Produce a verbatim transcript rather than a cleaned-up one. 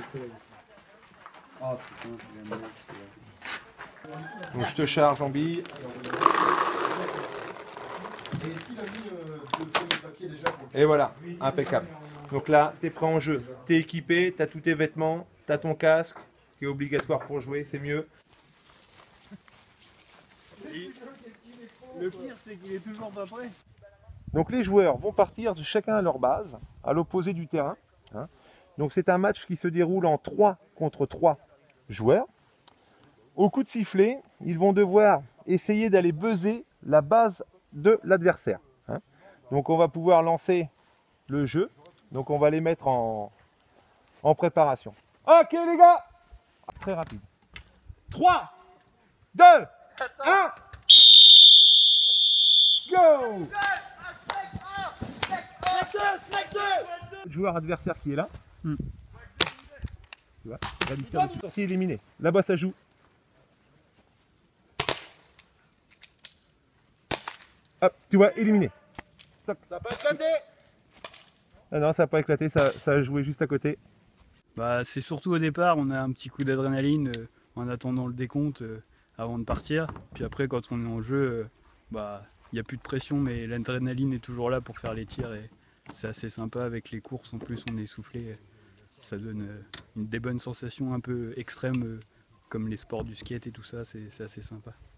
Oh putain, c'est la merde celui-là. Donc je te charge en bille. Et voilà, impeccable. Donc là, tu es prêt en jeu. Tu es équipé, tu as tous tes vêtements, tu as ton casque qui est obligatoire pour jouer, c'est mieux. Le pire, c'est qu'il est toujours pas prêt. Donc les joueurs vont partir de chacun à leur base, à l'opposé du terrain. Hein. Donc c'est un match qui se déroule en trois contre trois joueurs. Au coup de sifflet, ils vont devoir essayer d'aller buzzer la base de l'adversaire. Hein. Donc on va pouvoir lancer le jeu. Donc on va les mettre en, en préparation. Ok les gars, très rapide. trois, deux, un, go! Le joueur adversaire qui est là. Hmm. Tu vois, la distance est sortie éliminée. Là-bas ça joue. Hop, tu vois, éliminé. Ça n'a pas éclaté. Ah non, ça n'a pas éclaté, ça, ça a joué juste à côté. Bah, c'est surtout au départ, on a un petit coup d'adrénaline euh, en attendant le décompte euh, avant de partir. Puis après, quand on est en jeu, euh, bah, il n'y a plus de pression, mais l'adrénaline est toujours là pour faire les tirs. Et c'est assez sympa avec les courses. En plus, on est essoufflé. Ça donne euh, une, des bonnes sensations un peu extrêmes, euh, comme les sports du skate et tout ça. C'est assez sympa.